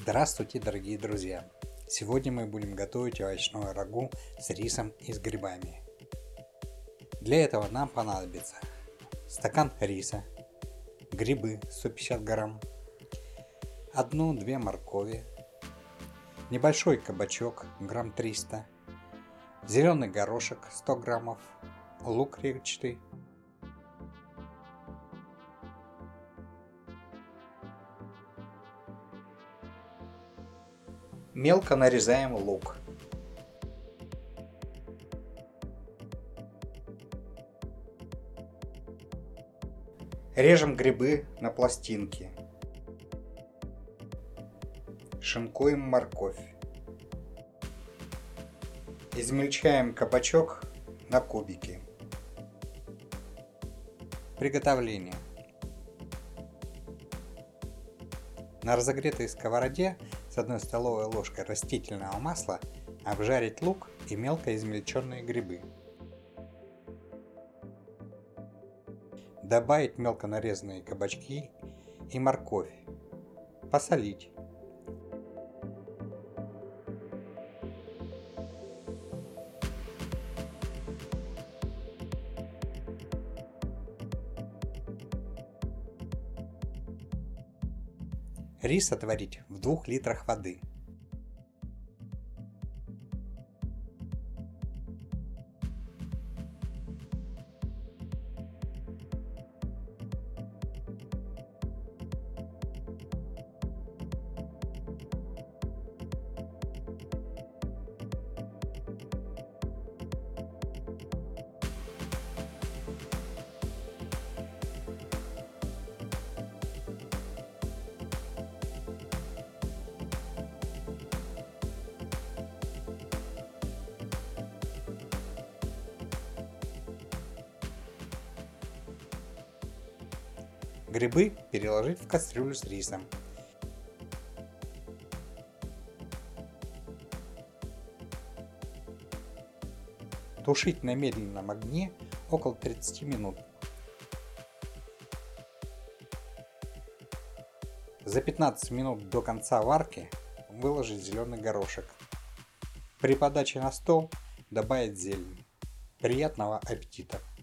Здравствуйте, дорогие друзья! Сегодня мы будем готовить овощное рагу с рисом и с грибами. Для этого нам понадобится стакан риса, грибы 150 грамм, 1-2 моркови, небольшой кабачок грамм 300, зеленый горошек 100 граммов, лук репчатый, мелко нарезаем лук. Режем грибы на пластинки. Шинкуем морковь. Измельчаем кабачок на кубики. Приготовление. На разогретой сковороде с 1 столовой ложкой растительного масла обжарить лук и мелко измельченные грибы. Добавить мелко нарезанные кабачки и морковь. Посолить. Рис отварить в 2 литрах воды. Грибы переложить в кастрюлю с рисом. Тушить на медленном огне около 30 минут. За 15 минут до конца варки выложить зеленый горошек. При подаче на стол добавить зелень. Приятного аппетита!